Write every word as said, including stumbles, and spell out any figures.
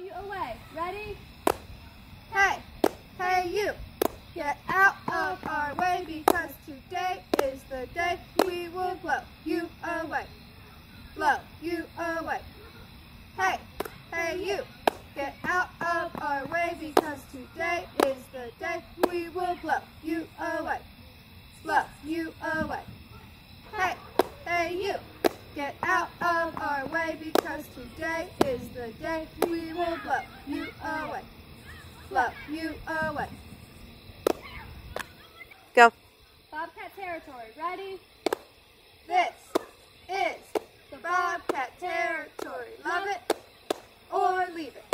you away. Ready? Hey, hey you, get out of our way because today is the day we will blow you away. Blow you away. Hey, hey you, get out of our way because today is the day we will blow you away. Blow you away. Hey, hey you, get out of our way because today is the day we will blow you away. Blow you away. Go. Bobcat territory. Ready? This is the Bobcat territory. Love it or leave it.